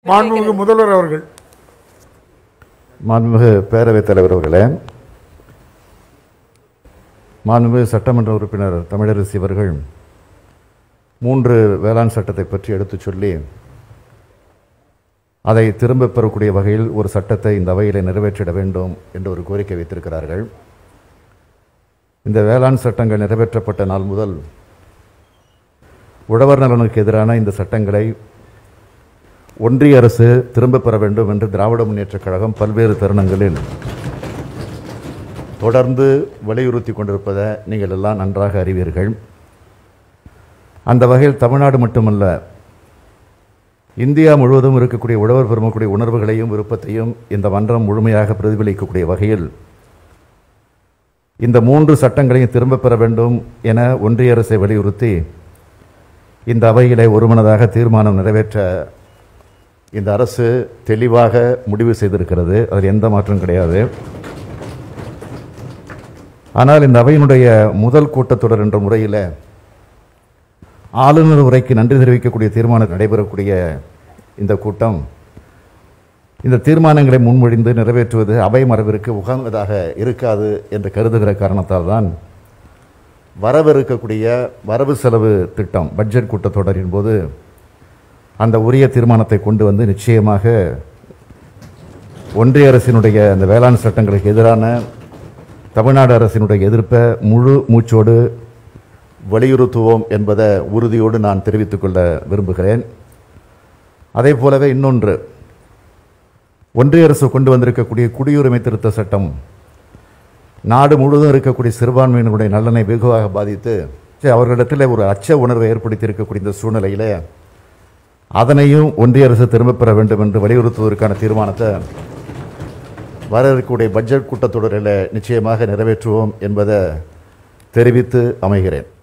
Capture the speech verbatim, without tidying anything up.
மாண்புமிகு முதல்வர் அவர்கள். மாண்புமிகு பேரவைத் தலைவர் அவர்களே, மாண்புமிகு சட்டமன்ற உறுப்பினர் தமிழரசி அவர்கள் மூன்று வேளாண் சட்டத்தை பற்றி எடுத்துச் சொல்லி அதை திரும்பப் பெறக்கூடிய வகையில் ஒரு சட்டத்தை இந்த அவையிலே நிறைவேற்றிட வேண்டும் என்று ஒரு கோரிக்கை வைத்திருக்கிறார்கள். இந்த வேளாண் சட்டங்கள் நிறைவேற்றப்பட்ட நாள் முதல் உழவர் நலனுக்கு எதிரான இந்த சட்டங்களை ஒன்றிய அரசு திரும்பப் பெற வேண்டும் என்று திராவிட முன்னேற்றக் கழகம் பல்வேறு தருணங்களில் தொடர்ந்து வலியுறுத்தி கொண்டிருப்பதை நீங்கள் எல்லாம் நன்றாக அறிவீர்கள். அந்த வகையில் தமிழ்நாடு மட்டுமல்ல, இந்தியா முழுவதும் இருக்கக்கூடிய உழவர் பெருமக்களுடைய உணர்வுகளையும் விருப்பத்தையும் இந்த மன்றம் முழுமையாக பிரதிபலிக்கக்கூடிய வகையில் இந்த மூன்று சட்டங்களையும் திரும்பப் பெற வேண்டும் என ஒன்றிய அரசை வலியுறுத்தி இந்த அவையிலே ஒருமனதாக தீர்மானம் நிறைவேற்ற இந்த அரசு தெளிவாக முடிவு செய்திருக்கிறது. அதில் எந்த மாற்றம் கிடையாது. ஆனால் இந்த அவையினுடைய முதல் கூட்டத்தொடர் என்ற முறையில் ஆளுநர் உரைக்கு நன்றி தெரிவிக்கக்கூடிய தீர்மானம் நடைபெறக்கூடிய இந்த கூட்டம் இந்த தீர்மானங்களை முன்மொழிந்து நிறைவேற்றுவது அவை மரபிற்கு உகந்ததாக இருக்காது என்று கருதுகிற காரணத்தால் தான் வரவிருக்கக்கூடிய வரவு செலவு திட்டம் பட்ஜெட் கூட்டத்தொடரின் போது அந்த உரிய தீர்மானத்தை கொண்டு வந்து நிச்சயமாக ஒன்றிய அரசினுடைய அந்த வேளாண் சட்டங்களுக்கு எதிரான தமிழ்நாடு அரசினுடைய எதிர்ப்பை முழு மூச்சோடு வலியுறுத்துவோம் என்பதை உறுதியோடு நான் தெரிவித்துக் கொள்ள விரும்புகிறேன். அதே போலவே இன்னொன்று, ஒன்றிய அரசு கொண்டு வந்திருக்கக்கூடிய குடியுரிமை திருத்த சட்டம் நாடு முழுவதும் இருக்கக்கூடிய சிறுபான்மையினருடைய நலனை வெகுவாக பாதித்து அவர்களிடத்தில் ஒரு அச்ச உணர்வை ஏற்படுத்தி இருக்கக்கூடிய இந்த சூழ்நிலையில் அதனையும் ஒன்றிய அரசு திரும்பப் பெற வேண்டும் என்று வலியுறுத்துவதற்கான தீர்மானத்தை வர இருக்கக்கூடிய பட்ஜெட் கூட்டத்தொடரில் நிச்சயமாக நிறைவேற்றுவோம் என்பதை தெரிவித்து அமைகிறேன்.